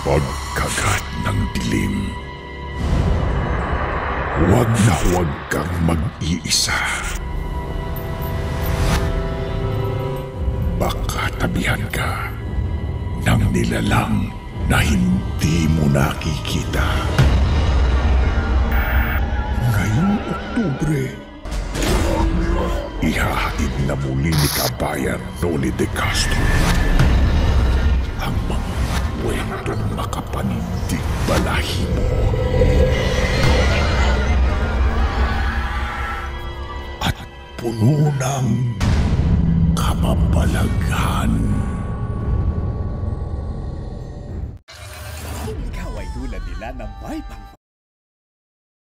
Pagkagat ng dilim. Huwag na huwag kang mag-iisa. Baka tabihan ka ng nilalang na hindi mo nakikita. Ngayong Oktubre, ihahatid na muli ni Kabayan Noli de Castro ang mga kwentong makapanindig balahibo at puno ng kababalaghan. Kung ikaw ay tulad nila na may